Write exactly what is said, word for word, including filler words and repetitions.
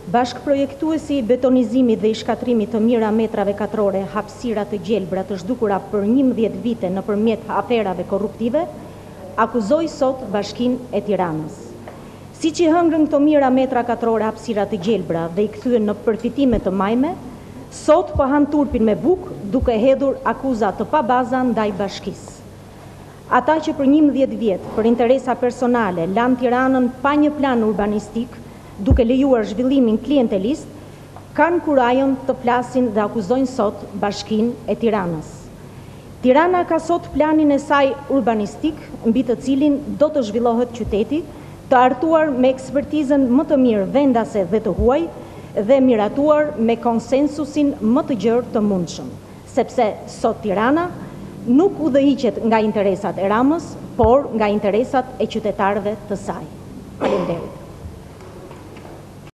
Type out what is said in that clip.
Bashkëprojektuesi i betonizimit dhe i shkatrimit të mijëra metrave katrore hapësira të gjelbra të zhdukura për njëmbëdhjetë vite nëpërmjet aferave korruptive, akuzoi sot Bashkinë e Tiranës. Siç i hëngrën këto mijëra metra katrore hapësira të gjelbra dhe i kthyen në përfitime të majme, sot po han turpin me bukë duke hedhur akuza të pabaza ndaj bashkisë. Ata që për njëmbëdhjetë vjet për interesa personale lanë Tiranën pa një plan urbanistik, duke lejuar zhvillimin klientelist, kanë kurajën të flasin dhe akuzojnë sot Bashkinë e Tiranës. Tirana ka sot planin e saj urbanistik, mbi të cilin do të zhvillohet qyteti, të artuar me ekspertizën më të mirë vendase dhe të huaj, dhe miratuar me konsensusin më të gjerë të mundshëm, sepse sot Tirana nuk udhëhiqet nga interesat e Ramës, por nga interesat e qytetarëve të saj. Faleminderit.